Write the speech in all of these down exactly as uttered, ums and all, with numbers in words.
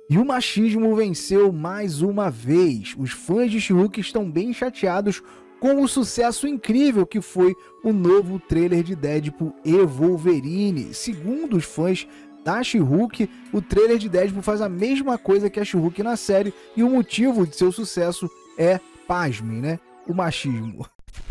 E o machismo venceu mais uma vez. Os fãs de She-Hulk estão bem chateados com o sucesso incrível que foi o novo trailer de Deadpool e Wolverine. Segundo os fãs da She-Hulk, o trailer de Deadpool faz a mesma coisa que a She-Hulk na série e o motivo de seu sucesso é, pasmem, né? O machismo.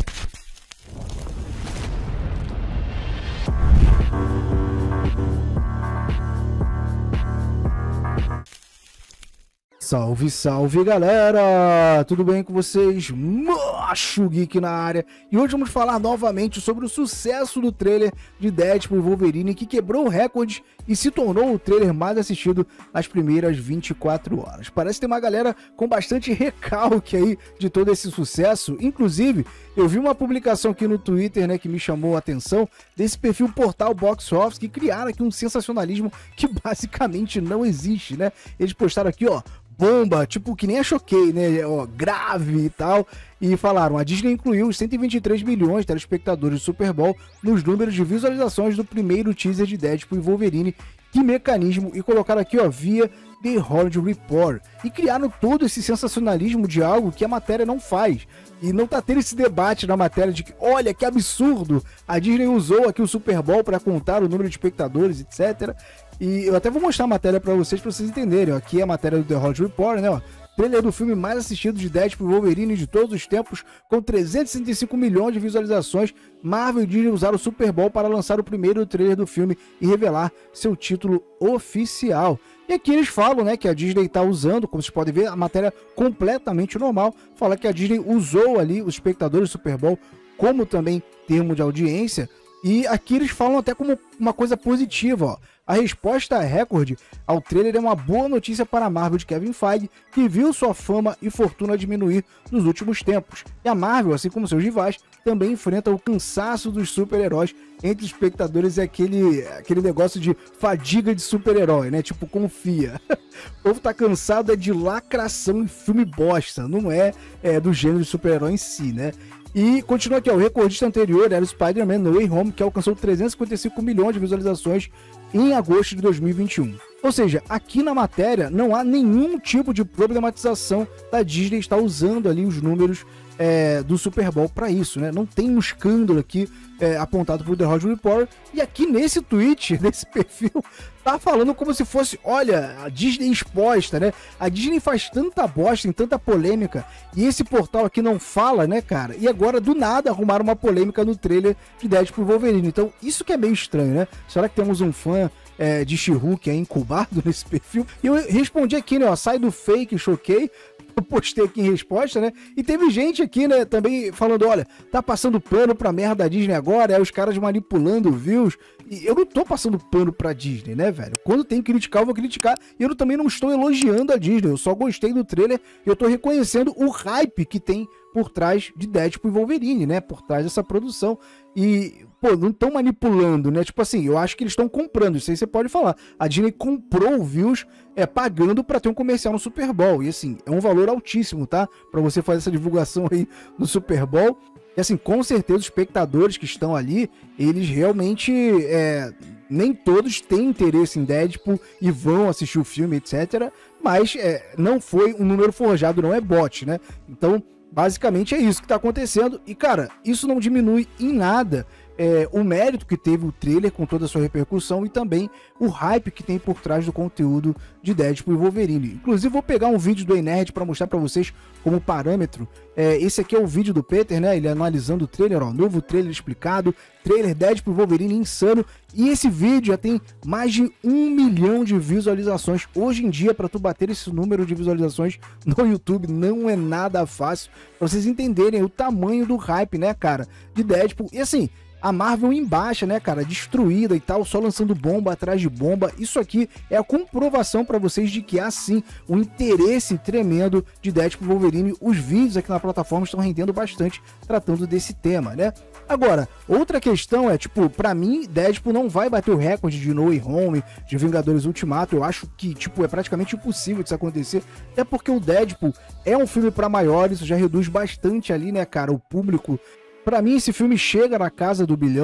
Salve, salve galera! Tudo bem com vocês? Macho Geek na área! E hoje vamos falar novamente sobre o sucesso do trailer de Deadpool e Wolverine, que quebrou recordes e se tornou o trailer mais assistido nas primeiras vinte e quatro horas. Parece ter uma galera com bastante recalque aí de todo esse sucesso. Inclusive, eu vi uma publicação aqui no Twitter, né, que me chamou a atenção, desse perfil Portal Box Office, que criaram aqui um sensacionalismo que basicamente não existe, né? Eles postaram aqui, ó, bomba, tipo que nem a Choquei, né, ó, grave e tal, e falaram, a Disney incluiu os cento e vinte e três milhões de telespectadores do Super Bowl nos números de visualizações do primeiro teaser de Deadpool e Wolverine, que mecanismo, e colocaram aqui, ó, via The Hollywood Report, e criaram todo esse sensacionalismo de algo que a matéria não faz, e não tá tendo esse debate na matéria de que, olha, que absurdo, a Disney usou aqui o Super Bowl para contar o número de espectadores, etcétera, e eu até vou mostrar a matéria para vocês, para vocês entenderem, ó, aqui é a matéria do The Hollywood Report, né, ó, trailer do filme mais assistido de Deadpool e Wolverine de todos os tempos, com trezentos e sessenta e cinco milhões de visualizações. Marvel e Disney usaram o Super Bowl para lançar o primeiro trailer do filme e revelar seu título oficial. E aqui eles falam, né, que a Disney está usando, como vocês podem ver, a matéria completamente normal, fala que a Disney usou ali os espectadores do Super Bowl como também termo de audiência, e aqui eles falam até como uma coisa positiva, ó. A resposta a recorde ao trailer é uma boa notícia para a Marvel de Kevin Feige, que viu sua fama e fortuna diminuir nos últimos tempos. E a Marvel, assim como seus rivais, também enfrenta o cansaço dos super-heróis entre os espectadores e aquele, aquele negócio de fadiga de super-herói, né? Tipo, confia. O povo tá cansado é de lacração e filme bosta, não é, é do gênero de super-herói em si, né? E continua aqui, ó, o recordista anterior era o Spider-Man No Way Home, que alcançou trezentos e cinquenta e cinco milhões de visualizações em agosto de dois mil e vinte e um. Ou seja, aqui na matéria não há nenhum tipo de problematização da Disney estar usando ali os números é, do Super Bowl para isso, né? Não tem um escândalo aqui é, apontado por The Hollywood Report. E aqui nesse tweet, nesse perfil, tá falando como se fosse, olha, a Disney exposta, né? A Disney faz tanta bosta, tem tanta polêmica, e esse portal aqui não fala, né, cara? E agora, do nada, arrumaram uma polêmica no trailer de Deadpool e Wolverine. Então, isso que é meio estranho, né? Será que temos um fã é, de She-Hulk aí incubado nesse perfil? E eu respondi aqui, né, ó, sai do fake, choquei. Eu postei aqui em resposta, né? E teve gente aqui, né, também falando, olha, tá passando pano pra merda da Disney agora, é os caras manipulando views. E eu não tô passando pano pra Disney, né, velho? Quando tem que criticar, eu vou criticar. E eu também não estou elogiando a Disney, eu só gostei do trailer e eu tô reconhecendo o hype que tem por trás de Deadpool e Wolverine, né? Por trás dessa produção. E, pô, não estão manipulando, né? Tipo assim, eu acho que eles estão comprando, isso aí você pode falar. A Disney comprou views é, pagando pra ter um comercial no Super Bowl. E assim, é um valor altíssimo, tá? Pra você fazer essa divulgação aí no Super Bowl. E assim, com certeza os espectadores que estão ali, eles realmente, é, nem todos têm interesse em Deadpool e vão assistir o filme, etcétera. Mas é, não foi um número forjado, não é bot, né? Então, basicamente é isso que tá acontecendo. E, cara, isso não diminui em nada é, o mérito que teve o trailer com toda a sua repercussão e também o hype que tem por trás do conteúdo de Deadpool e Wolverine. Inclusive, vou pegar um vídeo do Enerd para mostrar para vocês como parâmetro. É, esse aqui é o vídeo do Peter, né? Ele analisando o trailer, ó, novo trailer explicado, trailer Deadpool e Wolverine insano. E esse vídeo já tem mais de um milhão de visualizações. Hoje em dia, para tu bater esse número de visualizações no YouTube, não é nada fácil. Pra vocês entenderem o tamanho do hype, né, cara, de Deadpool. E assim, a Marvel em baixa, né, cara, destruída e tal, só lançando bomba atrás de bomba. Isso aqui é a comprovação para vocês de que há sim um interesse tremendo de Deadpool e Wolverine. Os vídeos aqui na plataforma estão rendendo bastante tratando desse tema, né? Agora, outra questão é, tipo, pra mim, Deadpool não vai bater o recorde de No Way Home, de Vingadores Ultimato. Eu acho que, tipo, é praticamente impossível disso acontecer, até porque o Deadpool é um filme pra maiores, já reduz bastante ali, né, cara, o público. Pra mim, esse filme chega na casa do bilhão, e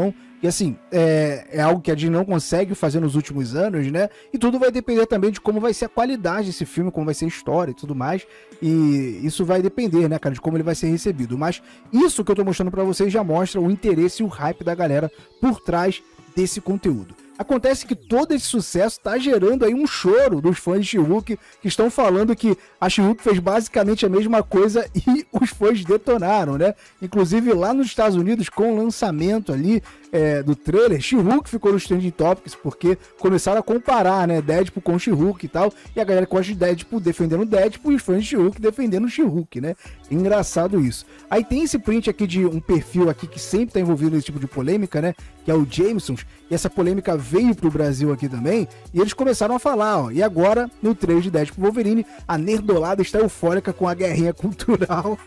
E assim, é, é algo que a Disney não consegue fazer nos últimos anos, né? E tudo vai depender também de como vai ser a qualidade desse filme, como vai ser a história e tudo mais. E isso vai depender, né, cara, de como ele vai ser recebido. Mas isso que eu tô mostrando pra vocês já mostra o interesse e o hype da galera por trás desse conteúdo. Acontece que todo esse sucesso tá gerando aí um choro dos fãs de She-Hulk, que estão falando que a She-Hulk fez basicamente a mesma coisa e os fãs detonaram, né? Inclusive lá nos Estados Unidos, com o lançamento ali é, do trailer, She-Hulk ficou nos Trending Topics, porque começaram a comparar, né, Deadpool com She-Hulk e tal, e a galera que gosta de Deadpool defendendo Deadpool e os fãs de She-Hulk defendendo She-Hulk, né? Engraçado isso. Aí tem esse print aqui de um perfil aqui que sempre tá envolvido nesse tipo de polêmica, né? Que é o Jamesons, e essa polêmica veio pro Brasil aqui também, e eles começaram a falar, ó, e agora, no trailer de Deadpool Wolverine, a nerdolada está eufórica com a guerrinha cultural,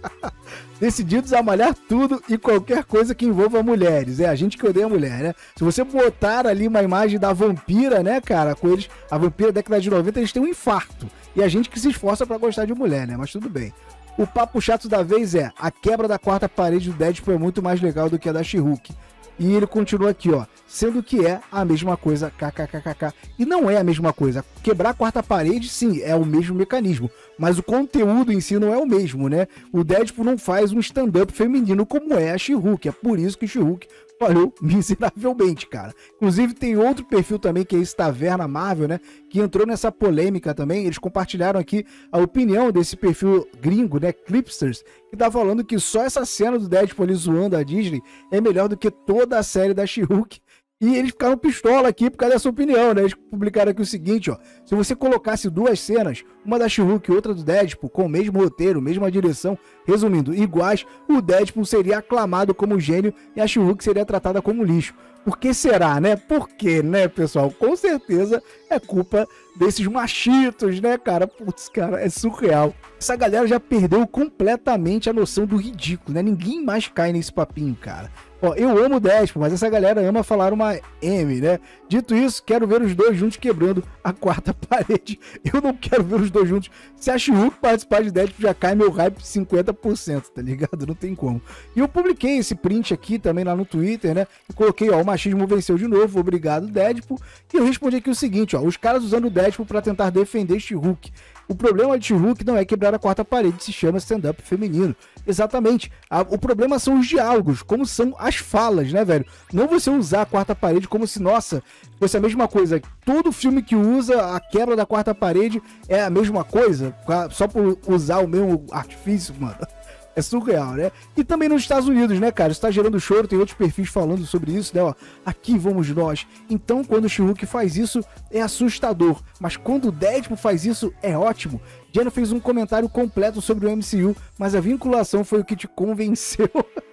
decididos a malhar tudo e qualquer coisa que envolva mulheres, é, a gente que odeia mulher, né? Se você botar ali uma imagem da vampira, né, cara, com eles, a vampira da década de noventa, eles têm um infarto, e a gente que se esforça pra gostar de mulher, né, mas tudo bem. O papo chato da vez é, a quebra da quarta parede do Deadpool é muito mais legal do que a da She-Hulk. E ele continua aqui, ó, sendo que é a mesma coisa, kkkk. E não é a mesma coisa. Quebrar a quarta parede, sim, é o mesmo mecanismo, mas o conteúdo em si não é o mesmo, né? O Deadpool não faz um stand-up feminino como é a She-Hulk, é por isso que She-Hulk falhou miseravelmente, cara. Inclusive tem outro perfil também, que é esse Taverna Marvel, né, que entrou nessa polêmica também. Eles compartilharam aqui a opinião desse perfil gringo, né, Clipsters, que tá falando que só essa cena do Deadpool ali zoando a Disney é melhor do que toda a série da She-Hulk. E eles ficaram pistola aqui por causa dessa opinião, né? Eles publicaram aqui o seguinte, ó. Se você colocasse duas cenas, uma da She-Hulk e outra do Deadpool, com o mesmo roteiro, mesma direção, resumindo, iguais, o Deadpool seria aclamado como gênio e a She-Hulk seria tratada como lixo. Por que será, né? Por quê, né, pessoal? Com certeza é culpa desses machitos, né, cara? Putz, cara, é surreal. Essa galera já perdeu completamente a noção do ridículo, né? Ninguém mais cai nesse papinho, cara. Ó, eu amo o Deadpool, mas essa galera ama falar uma M, né? Dito isso, quero ver os dois juntos quebrando a quarta parede. Eu não quero ver os dois juntos. Se a She-Hulk participar de Deadpool, já cai meu hype de cinquenta por cento, tá ligado? Não tem como. E eu publiquei esse print aqui também lá no Twitter, né? E coloquei, ó, o machismo venceu de novo, obrigado, Deadpool. E eu respondi aqui o seguinte, ó, os caras usando o Deadpool pra tentar defender She-Hulk. O problema de She-Hulk não é quebrar a quarta parede, se chama stand-up feminino. Exatamente. A, o problema são os diálogos, como são as falas, né, velho? Não você usar a quarta parede como se, nossa, fosse a mesma coisa. Todo filme que usa a quebra da quarta parede é a mesma coisa, só por usar o mesmo artifício, mano. É surreal, né? E também nos Estados Unidos, né, cara? Isso tá gerando choro, tem outros perfis falando sobre isso, né? Ó, aqui vamos nós. Então, quando o She-Hulk faz isso, é assustador. Mas quando o Deadpool faz isso, é ótimo. Jenna fez um comentário completo sobre o M C U, mas a vinculação foi o que te convenceu.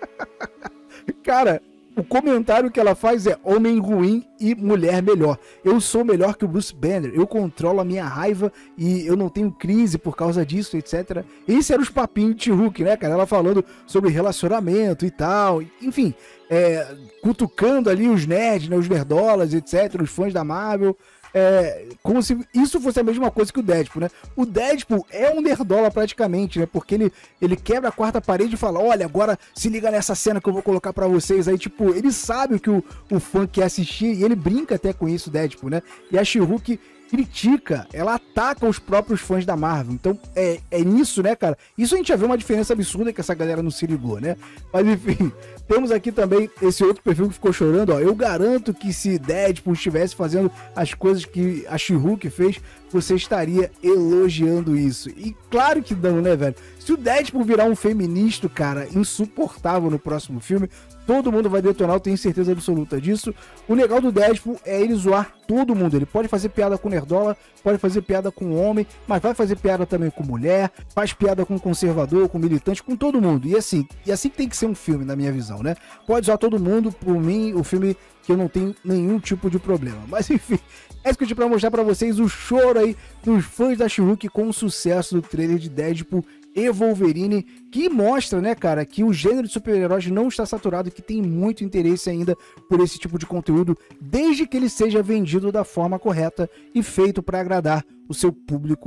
Cara, o comentário que ela faz é homem ruim e mulher melhor. Eu sou melhor que o Bruce Banner, eu controlo a minha raiva e eu não tenho crise por causa disso, etcétera. Esse era os papinhos de She-Hulk, né, cara? Ela falando sobre relacionamento e tal, enfim, é, cutucando ali os nerds, né, os nerdolas, etcétera, os fãs da Marvel. É, como se isso fosse a mesma coisa que o Deadpool, né? O Deadpool é um nerdola praticamente, né? Porque ele, ele quebra a quarta parede e fala, olha, agora se liga nessa cena que eu vou colocar pra vocês. Aí, tipo, ele sabe o que o, o fã quer assistir e ele brinca até com isso, o Deadpool, né? E a She-Hulk critica, ela ataca os próprios fãs da Marvel. Então, é, é nisso, né, cara? Isso a gente já vê uma diferença absurda que essa galera não se ligou, né? Mas, enfim, temos aqui também esse outro perfil que ficou chorando, ó. Eu garanto que se Deadpool estivesse fazendo as coisas que a She-Hulk fez, você estaria elogiando isso. E claro que não, né, velho? Se o Deadpool virar um feminista, cara, insuportável no próximo filme, todo mundo vai detonar, eu tenho certeza absoluta disso. O legal do Deadpool é ele zoar todo mundo. Ele pode fazer piada com nerdola, pode fazer piada com homem, mas vai fazer piada também com mulher, faz piada com conservador, com militante, com todo mundo. E assim, e assim que tem que ser um filme, na minha visão, né? Pode zoar todo mundo, por mim, o filme que eu não tenho nenhum tipo de problema. Mas enfim, é isso que eu tinha pra mostrar pra vocês, o choro aí dos fãs da She-Hulk com o sucesso do trailer de Deadpool e Wolverine, que mostra, né, cara, que o gênero de super-heróis não está saturado, que tem muito interesse ainda por esse tipo de conteúdo, desde que ele seja vendido da forma correta e feito para agradar o seu público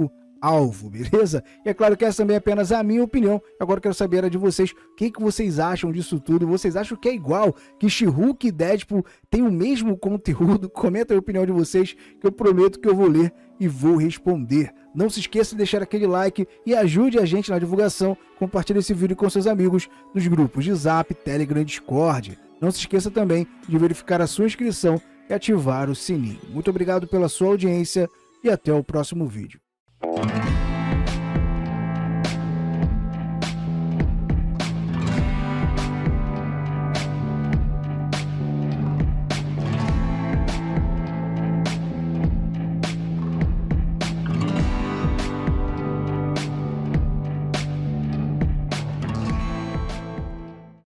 alvo, beleza? E é claro que essa também é apenas a minha opinião. Agora eu quero saber a de vocês, o que, que vocês acham disso tudo? Vocês acham que é igual, que She-Hulk e Deadpool têm o mesmo conteúdo? Comenta a opinião de vocês, que eu prometo que eu vou ler e vou responder. Não se esqueça de deixar aquele like e ajude a gente na divulgação. Compartilhe esse vídeo com seus amigos nos grupos de Zap, Telegram e Discord. Não se esqueça também de verificar a sua inscrição e ativar o sininho. Muito obrigado pela sua audiência e até o próximo vídeo.